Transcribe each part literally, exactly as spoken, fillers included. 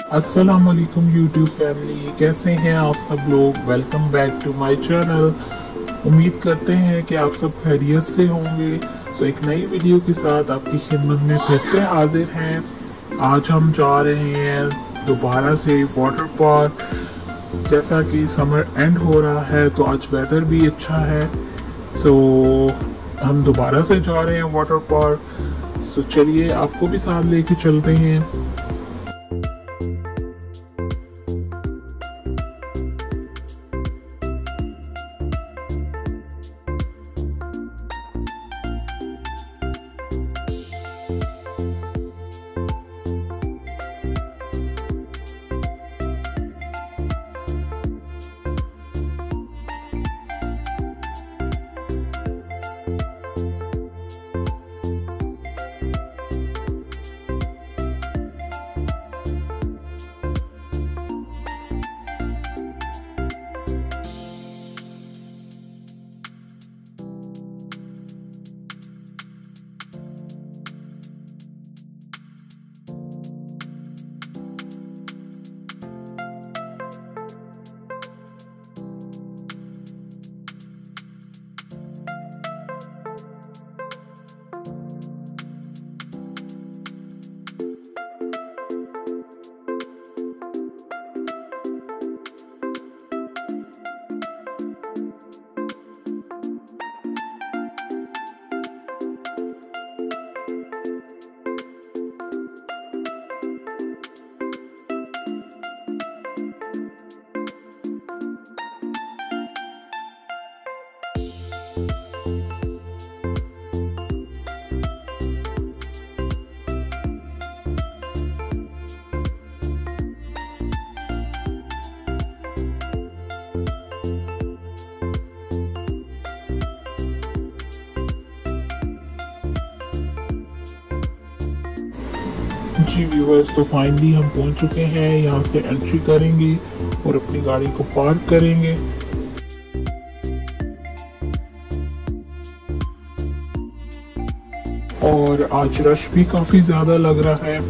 अस्सलाम वालेकुम YouTube family, कैसे हैं आप सब लोग। Welcome back to my channel. उम्मीद करते हैं कि आप सब खैरियत से होंगे। तो एक नई वीडियो के साथ आपकी खिदमत में फिर से हाजिर हैं। आज हम जा रहे हैं दोबारा से वाटर पार्क। जैसा कि समर एंड हो रहा है तो आज वेदर भी अच्छा है, तो हम दोबारा से जा रहे हैं वाटर पार्क। तो चलिए आपको भी साथ लेके चलते हैं। जी व्यूअर्स, तो फाइनली हम पहुंच चुके हैं। यहाँ से एंट्री करेंगे और अपनी गाड़ी को पार्क करेंगे। और आज रश भी काफी ज्यादा लग रहा है।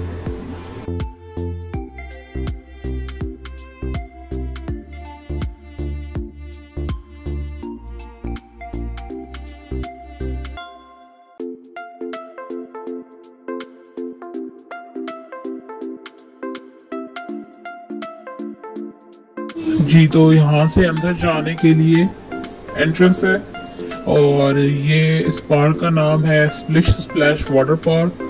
जी, तो यहाँ से अंदर जाने के लिए एंट्रेंस है और ये इस पार्क का नाम है स्प्लिश स्प्लैश वाटर पार्क।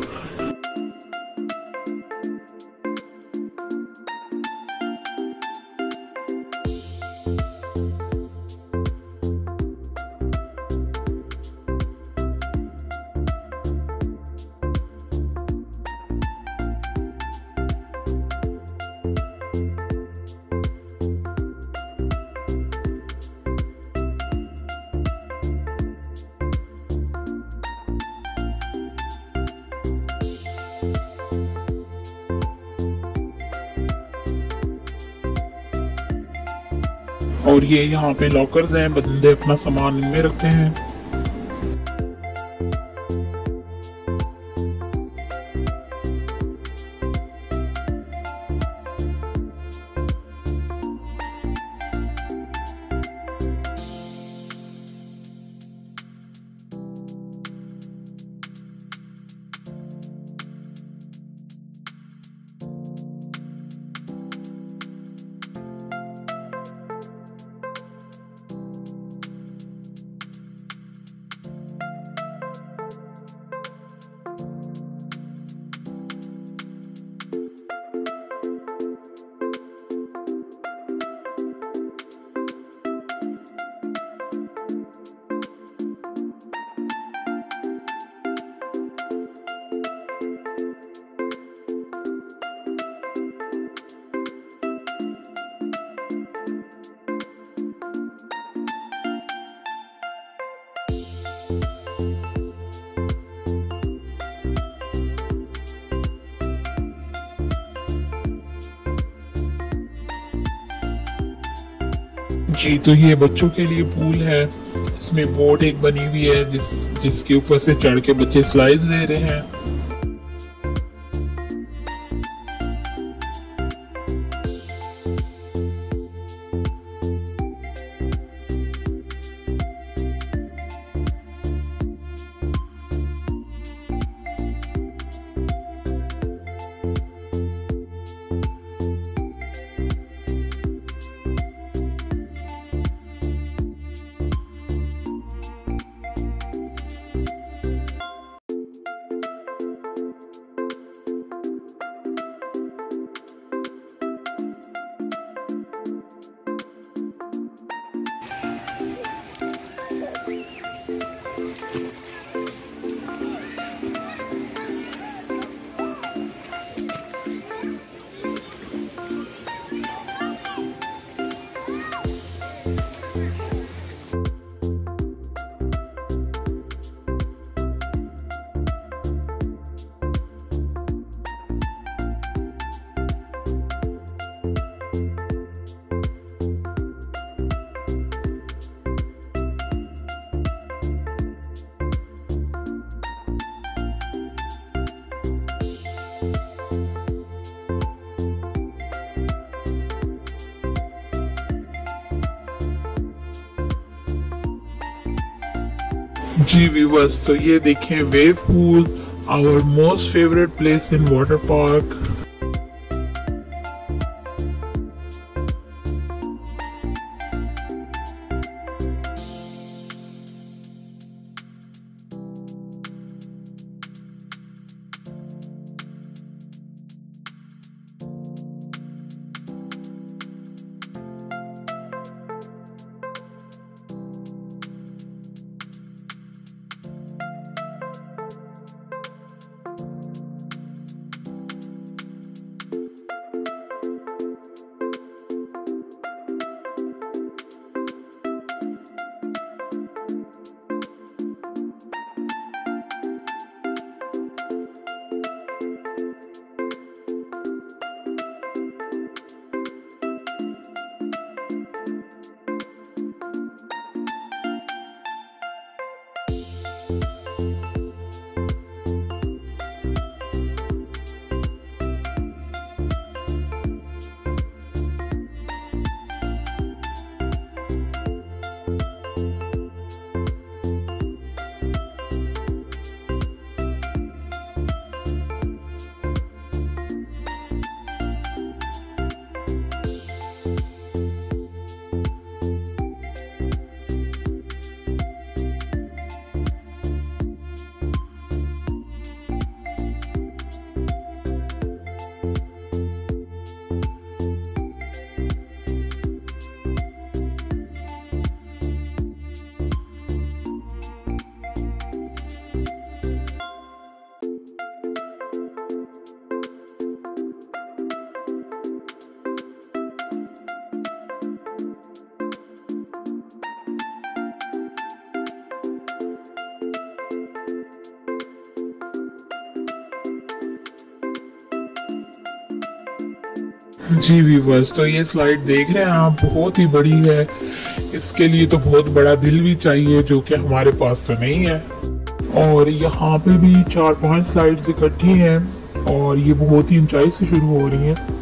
और ये यहाँ पे लॉकर्स हैं, बंदे अपना सामान इनमें रखते हैं। जी, तो ये बच्चों के लिए पूल है। इसमें बोट एक बनी हुई है जिस जिसके ऊपर से चढ़ के बच्चे स्लाइड ले रहे हैं। जी व्यूअर्स, तो ये देखें wave pool, our most favourite place in water park. जी व्यूअर्स, तो ये स्लाइड देख रहे हैं आप, बहुत ही बड़ी है। इसके लिए तो बहुत बड़ा दिल भी चाहिए, जो कि हमारे पास तो नहीं है। और यहाँ पे भी चार पांच स्लाइड्स इकट्ठी हैं और ये बहुत ही ऊंचाई से शुरू हो रही हैं।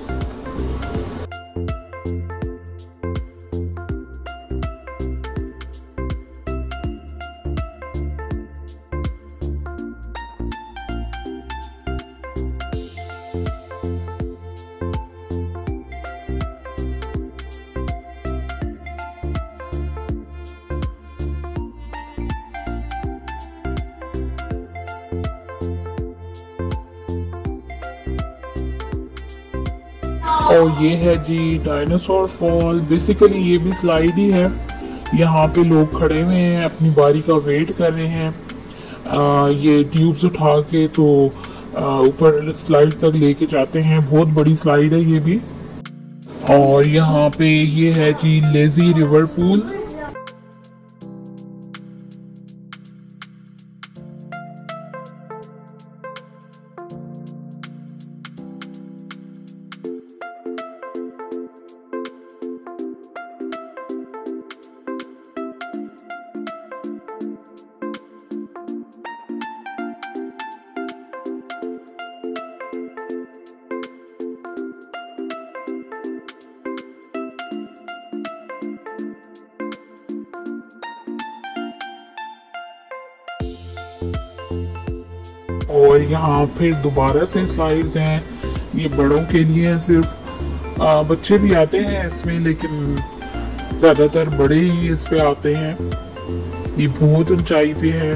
और ये है जी डायनासोर फॉल। बेसिकली ये भी स्लाइड ही है। यहाँ पे लोग खड़े हुए हैं, अपनी बारी का वेट कर रहे हैं। आ, ये ट्यूब्स उठा के तो ऊपर स्लाइड तक लेके जाते हैं। बहुत बड़ी स्लाइड है ये भी। और यहाँ पे ये है जी लेजी रिवर पूल। और यहाँ फिर दोबारा से स्लाइड्स हैं। ये बड़ों के लिए हैं सिर्फ। आ, बच्चे भी आते हैं इसमें, लेकिन ज्यादातर बड़े ही इस पे आते हैं। ये बहुत ऊंचाई पे है।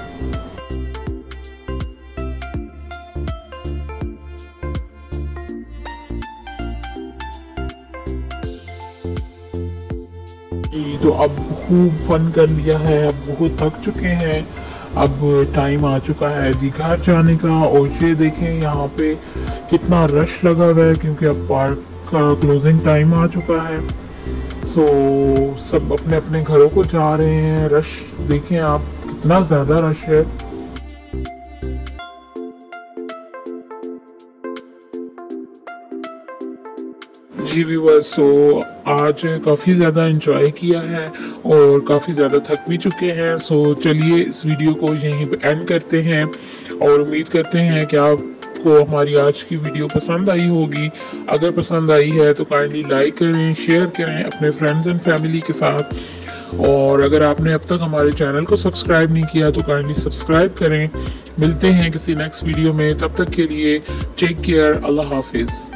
तो अब खूब फन कर लिया है, अब बहुत थक चुके हैं। अब टाइम आ चुका है जी घर जाने का। और ये देखें यहाँ पे कितना रश लगा हुआ है, क्योंकि अब पार्क का क्लोजिंग टाइम आ चुका है। सो सब अपने अपने घरों को जा रहे हैं। रश देखें आप, कितना ज्यादा रश है। जी व्यूअर्स, सो आज काफ़ी ज़्यादा एंजॉय किया है और काफ़ी ज़्यादा थक भी चुके हैं। सो चलिए इस वीडियो को यहीं पे एंड करते हैं और उम्मीद करते हैं कि आपको हमारी आज की वीडियो पसंद आई होगी। अगर पसंद आई है तो काइंडली लाइक करें, शेयर करें अपने फ्रेंड्स एंड फैमिली के साथ। और अगर आपने अब तक हमारे चैनल को सब्सक्राइब नहीं किया तो काइंडली सब्सक्राइब करें। मिलते हैं किसी नेक्स्ट वीडियो में, तब तक के लिए टेक केयर, अल्लाह हाफिज़।